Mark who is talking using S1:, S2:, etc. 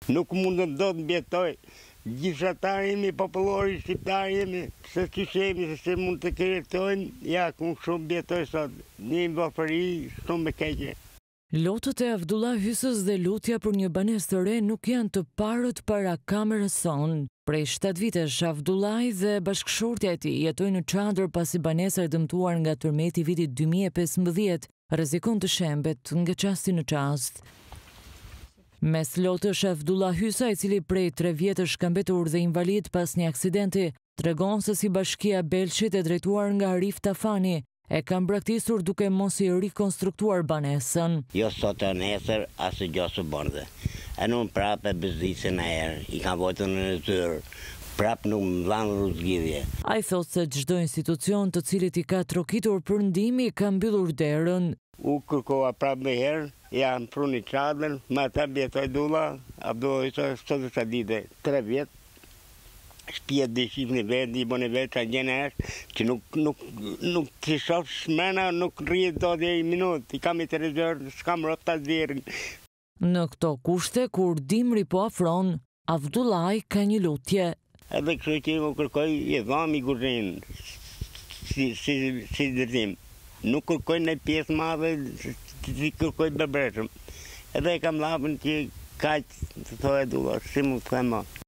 S1: Nuk mundëm do të mbjetoj. Gjithatar jemi, popullori shqiptar jemi, se qishemi, se mund të kretojnë, ja, ku shumë mbjetoj sot, një mbafëri shumë me keqe.
S2: Lotët e Avdullah Hysës dhe lutja për një banesë të re nuk janë të parët para kamerës sonë. Prej 7 vitesh, Avdullah dhe bashkëshortja e tij jetojnë në çadër pasi banesa e dëmtuar nga tërmeti i vitit 2015 rrezikon të shembet nga çasti në çast. Mes lotësh Avdullah Hysa, i cili prej 3 vjetësh ka mbetur dhe invalid pas një aksidenti, tregon se si bashkia Belshit e drejtuar nga Arif Tafani e ka mbraktisur duke mos i rikonstruktuar banesën.
S3: Jo sot e nesër, asë gjosë bërde. E nuk prapë e bezdisin e erë, i ka vojtë në tërë, prapë nuk më dhanë rruzgjidhje.
S2: A i thot se çdo institucion të cilit i ka trokitur për ndihmë ka mbyllur derën.
S1: U kërkova prapë me herë, jam pruni çadër, me ata mbjetoj Avdullah Hysa sot e sa dite, 3 vjetë. Shtëpia dëshim në vetë, i bën e vetë, që gjene është, që nuk të shofë shmena, nuk rritë do dhe i minutë, i kam i televizor, s'kam rrëtë të zirën.
S2: Në këto kushte, kur dimri po afron, Avdullah ka një lutje.
S1: Edhe kështu që më kërkoj, i dham i guzhinë, si dërtim. Nuk kërkoj në pjesë madhe, si kërkoj bebreshëm. Edhe e kam lapën që kaqë, të thoi Avdullah, si më të thema.